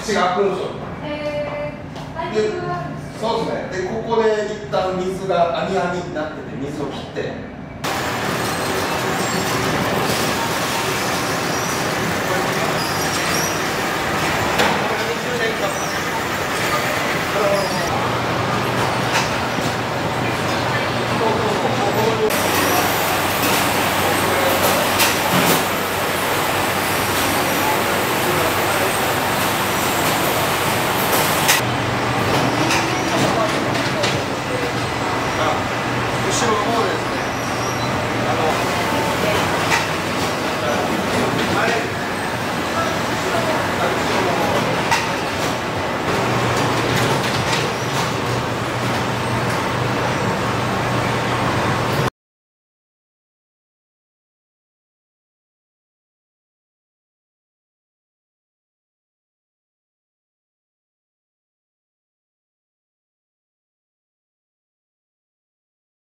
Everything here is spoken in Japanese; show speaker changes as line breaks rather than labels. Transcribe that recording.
口が開くんですよ。
タイミングがあるんですか？
そうですね。でここで一旦水がアニアニになってて水を切って。